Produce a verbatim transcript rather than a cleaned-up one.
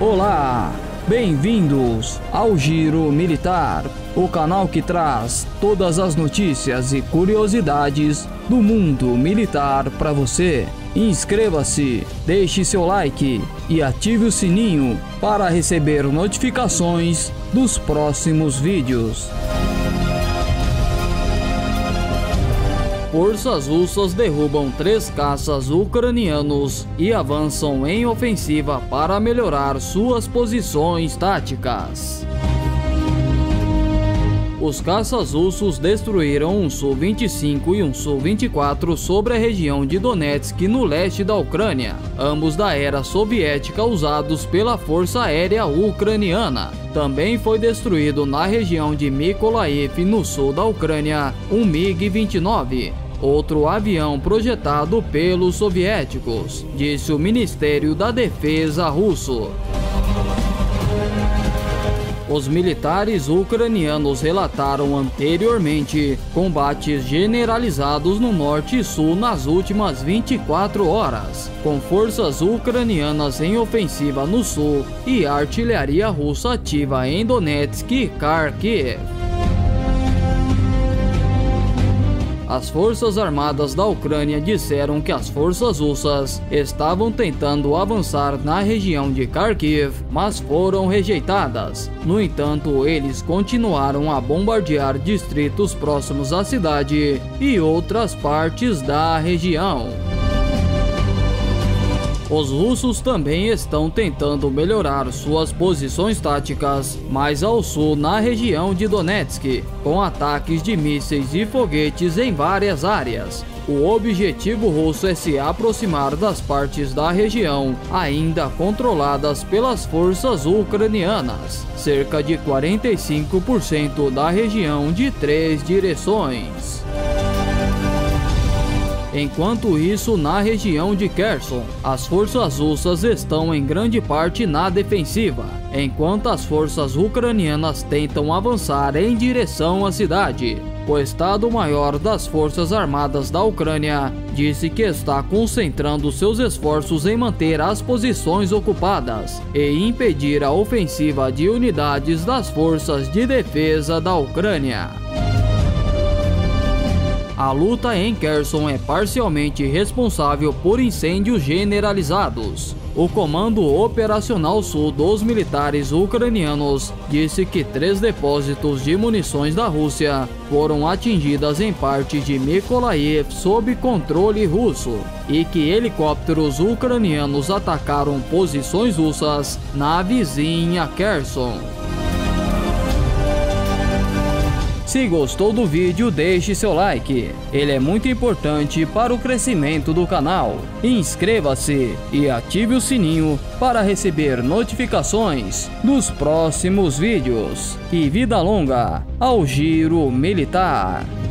Olá, bem-vindos ao Giro Militar, o canal que traz todas as notícias e curiosidades do mundo militar para você. Inscreva-se, deixe seu like e ative o sininho para receber notificações dos próximos vídeos. Forças russas derrubam três caças ucranianos e avançam em ofensiva para melhorar suas posições táticas. Os caças russos destruíram um Su vinte e cinco e um Su vinte e quatro sobre a região de Donetsk, no leste da Ucrânia, ambos da era soviética usados pela Força Aérea Ucraniana. Também foi destruído na região de Mykolaiv, no sul da Ucrânia, um MiG vinte e nove, outro avião projetado pelos soviéticos, disse o Ministério da Defesa russo. Os militares ucranianos relataram anteriormente combates generalizados no norte e sul nas últimas vinte e quatro horas, com forças ucranianas em ofensiva no sul e artilharia russa ativa em Donetsk e Kharkiv. As Forças Armadas da Ucrânia disseram que as forças russas estavam tentando avançar na região de Kharkiv, mas foram rejeitadas. No entanto, eles continuaram a bombardear distritos próximos à cidade e outras partes da região. Os russos também estão tentando melhorar suas posições táticas mais ao sul na região de Donetsk, com ataques de mísseis e foguetes em várias áreas. O objetivo russo é se aproximar das partes da região ainda controladas pelas forças ucranianas, cerca de quarenta e cinco por cento da região de três direções. Enquanto isso, na região de Kherson, as forças russas estão em grande parte na defensiva, enquanto as forças ucranianas tentam avançar em direção à cidade. O Estado-Maior das Forças Armadas da Ucrânia disse que está concentrando seus esforços em manter as posições ocupadas e impedir a ofensiva de unidades das forças de defesa da Ucrânia. A luta em Kherson é parcialmente responsável por incêndios generalizados. O Comando Operacional Sul dos militares ucranianos disse que três depósitos de munições da Rússia foram atingidas em parte de Mykolaiv sob controle russo e que helicópteros ucranianos atacaram posições russas na vizinha Kherson. Se gostou do vídeo, deixe seu like, ele é muito importante para o crescimento do canal. Inscreva-se e ative o sininho para receber notificações dos próximos vídeos. E vida longa ao Giro Militar!